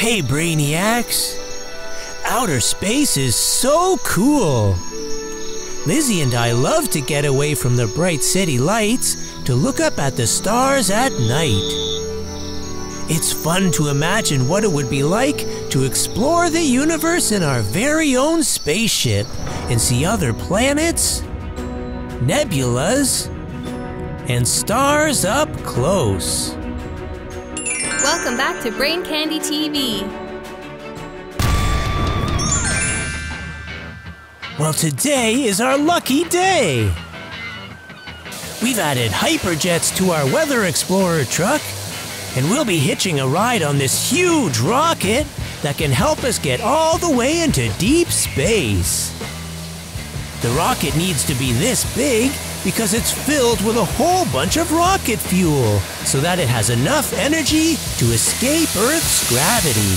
Hey Brainiacs! Outer space is so cool! Lizzy and I love to get away from the bright city lights to look up at the stars at night. It's fun to imagine what it would be like to explore the universe in our very own spaceship and see other planets, nebulas, and stars up close. Welcome back to Brain Candy TV. Well, today is our lucky day. We've added hyperjets to our Weather Explorer truck, and we'll be hitching a ride on this huge rocket that can help us get all the way into deep space. The rocket needs to be this big because it's filled with a whole bunch of rocket fuel so that it has enough energy to escape Earth's gravity.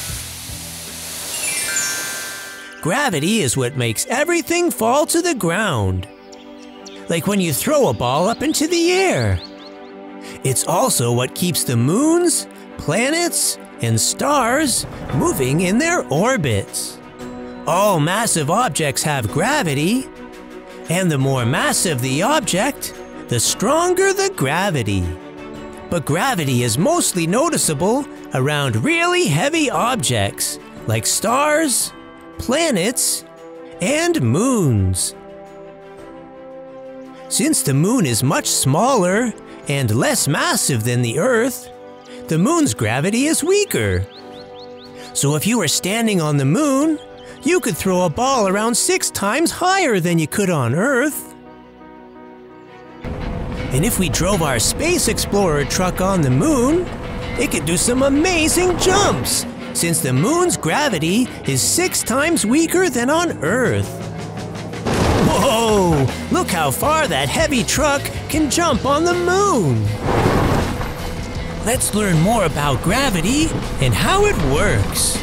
Gravity is what makes everything fall to the ground, like when you throw a ball up into the air. It's also what keeps the moons, planets, and stars moving in their orbits. All massive objects have gravity, and the more massive the object, the stronger the gravity. But gravity is mostly noticeable around really heavy objects like stars, planets, and moons. Since the moon is much smaller and less massive than the Earth, the moon's gravity is weaker. So if you were standing on the moon, you could throw a ball around 6 times higher than you could on Earth. And if we drove our Space Explorer truck on the moon, it could do some amazing jumps, since the moon's gravity is 6 times weaker than on Earth. Whoa! Look how far that heavy truck can jump on the moon! Let's learn more about gravity and how it works.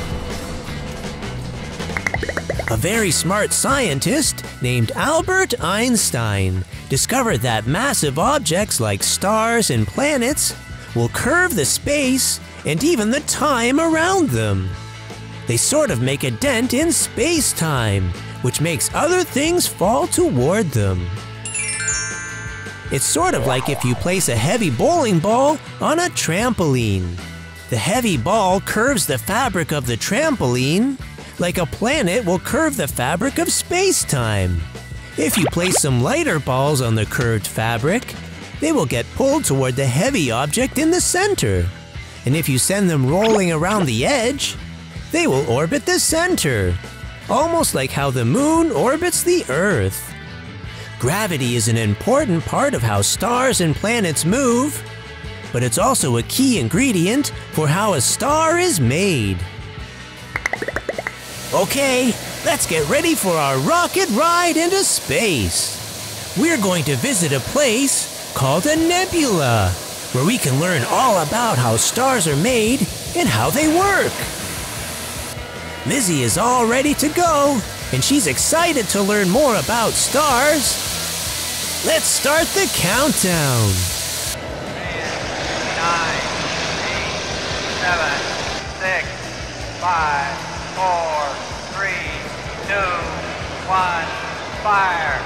A very smart scientist named Albert Einstein discovered that massive objects like stars and planets will curve the space and even the time around them. They sort of make a dent in space-time, which makes other things fall toward them. It's sort of like if you place a heavy bowling ball on a trampoline. The heavy ball curves the fabric of the trampoline, like a planet will curve the fabric of space-time. If you place some lighter balls on the curved fabric, they will get pulled toward the heavy object in the center. And if you send them rolling around the edge, they will orbit the center, almost like how the moon orbits the Earth. Gravity is an important part of how stars and planets move, but it's also a key ingredient for how a star is made. Okay, let's get ready for our rocket ride into space. We're going to visit a place called a nebula, where we can learn all about how stars are made and how they work. Lizzy is all ready to go, and she's excited to learn more about stars. Let's start the countdown. 10, 9, 8, 7, 6, 5, 4, 3, 2, 1, fire!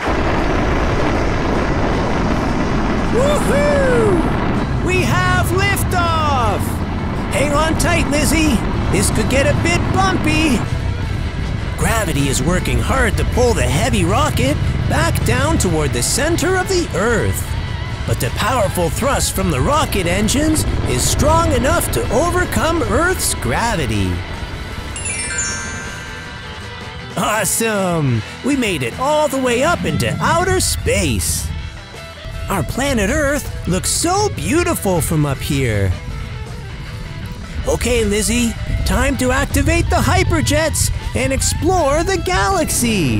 Woohoo! We have liftoff! Hang on tight, Lizzy. This could get a bit bumpy. Gravity is working hard to pull the heavy rocket back down toward the center of the Earth. But the powerful thrust from the rocket engines is strong enough to overcome Earth's gravity. Awesome! We made it all the way up into outer space. Our planet Earth looks so beautiful from up here. Okay, Lizzy, time to activate the hyperjets and explore the galaxy.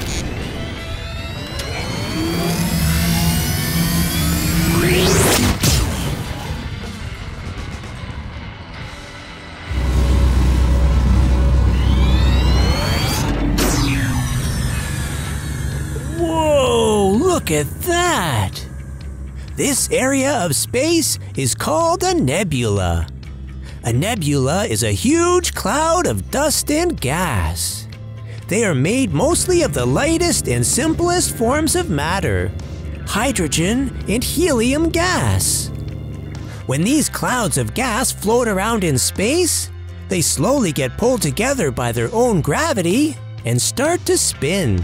Whoa, look at that! This area of space is called a nebula. A nebula is a huge cloud of dust and gas. They are made mostly of the lightest and simplest forms of matter, hydrogen and helium gas. When these clouds of gas float around in space, they slowly get pulled together by their own gravity and start to spin.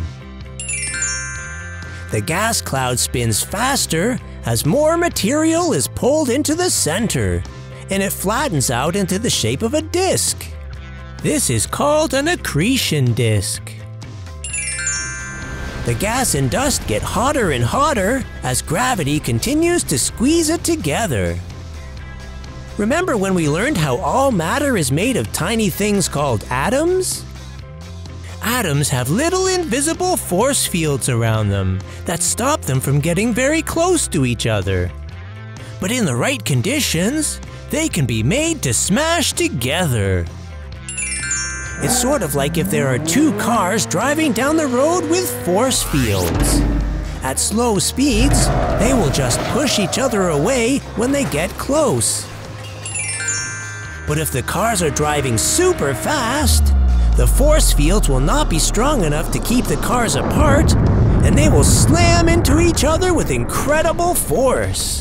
The gas cloud spins faster as more material is pulled into the center, and it flattens out into the shape of a disk. This is called an accretion disk. The gas and dust get hotter and hotter as gravity continues to squeeze it together. Remember when we learned how all matter is made of tiny things called atoms? Atoms have little invisible force fields around them that stop them from getting very close to each other. But in the right conditions, they can be made to smash together. It's sort of like if there are two cars driving down the road with force fields. At slow speeds, they will just push each other away when they get close. But if the cars are driving super fast, the force fields will not be strong enough to keep the cars apart, and they will slam into each other with incredible force.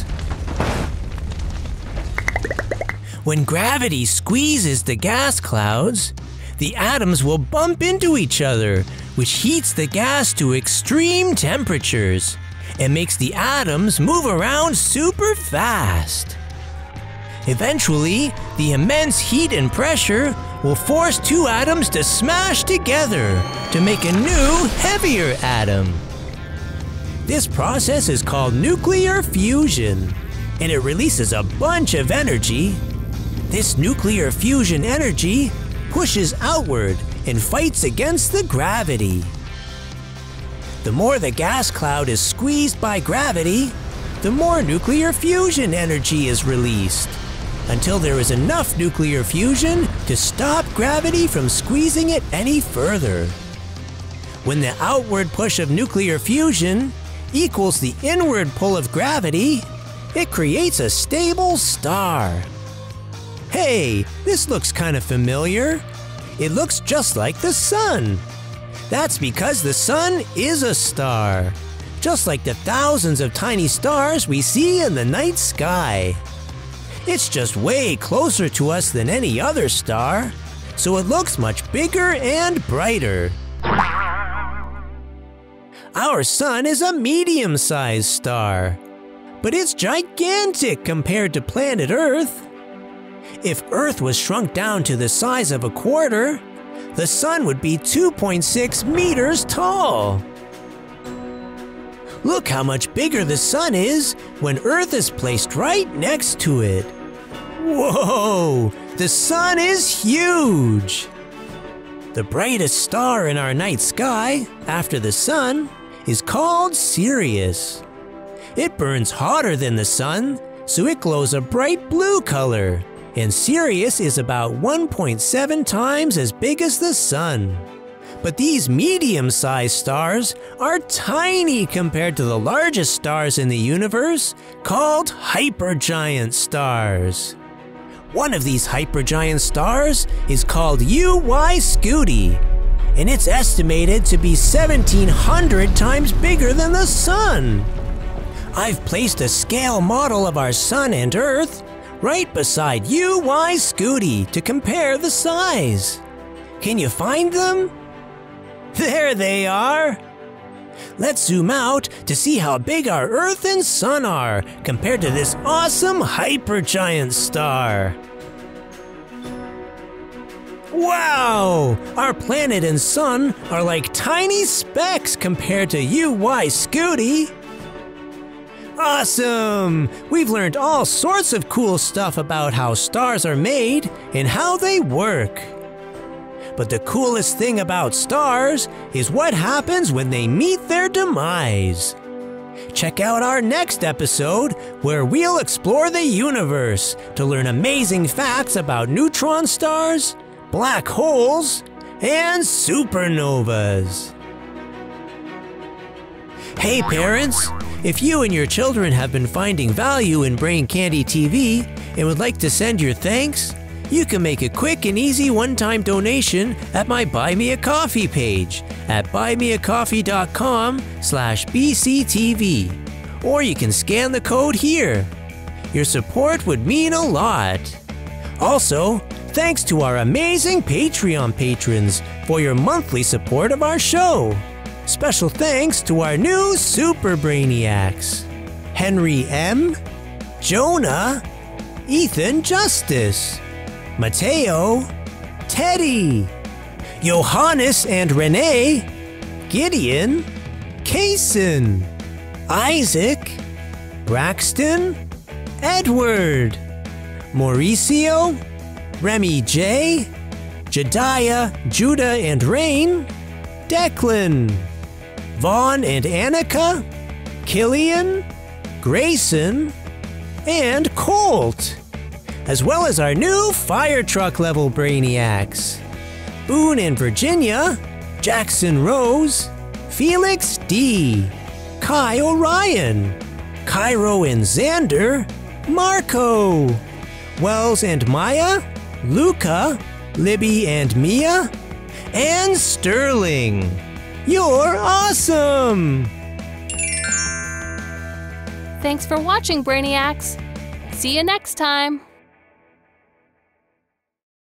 When gravity squeezes the gas clouds, the atoms will bump into each other, which heats the gas to extreme temperatures and makes the atoms move around super fast. Eventually, the immense heat and pressure will force two atoms to smash together to make a new, heavier atom. This process is called nuclear fusion, and it releases a bunch of energy. This nuclear fusion energy pushes outward and fights against the gravity. The more the gas cloud is squeezed by gravity, the more nuclear fusion energy is released, until there is enough nuclear fusion to stop gravity from squeezing it any further. When the outward push of nuclear fusion equals the inward pull of gravity, it creates a stable star. Hey, this looks kind of familiar. It looks just like the sun. That's because the sun is a star, just like the thousands of tiny stars we see in the night sky. It's just way closer to us than any other star, so it looks much bigger and brighter. Our sun is a medium-sized star, but it's gigantic compared to planet Earth. If Earth was shrunk down to the size of a quarter, the sun would be 2.6 meters tall. Look how much bigger the sun is when Earth is placed right next to it. Whoa! The sun is huge! The brightest star in our night sky, after the sun, is called Sirius. It burns hotter than the sun, so it glows a bright blue color, and Sirius is about 1.7 times as big as the sun. But these medium-sized stars are tiny compared to the largest stars in the universe, called hypergiant stars. One of these hypergiant stars is called UY Scuti, and it's estimated to be 1,700 times bigger than the sun. I've placed a scale model of our sun and Earth right beside UY Scuti to compare the size. Can you find them? There they are! Let's zoom out to see how big our Earth and Sun are compared to this awesome hypergiant star. Wow! Our planet and Sun are like tiny specks compared to UY Scuti. Awesome! We've learned all sorts of cool stuff about how stars are made and how they work. But the coolest thing about stars is what happens when they meet their demise. Check out our next episode where we'll explore the universe to learn amazing facts about neutron stars, black holes, and supernovas. Hey parents, if you and your children have been finding value in Brain Candy TV and would like to send your thanks, You can make a quick and easy one-time donation at my Buy Me a Coffee page at buymeacoffee.com/bctv. Or you can scan the code here. Your support would mean a lot. Also, thanks to our amazing Patreon patrons for your monthly support of our show. Special thanks to our new Super Brainiacs: Henry M., Jonah, Ethan Justice, Mateo, Teddy, Johannes and Renee, Gideon, Kaysen, Isaac, Braxton, Edward, Mauricio, Remy J, Jediah, Judah and Rain, Declan, Vaughn and Annika, Killian, Grayson, and Colt, as well as our new fire truck level Brainiacs: Boone and Virginia, Jackson Rose, Felix D, Kai Orion, Cairo and Xander, Marco, Wells and Maya, Luca, Libby and Mia, and Sterling. You're awesome! Thanks for watching, Brainiacs. See you next time.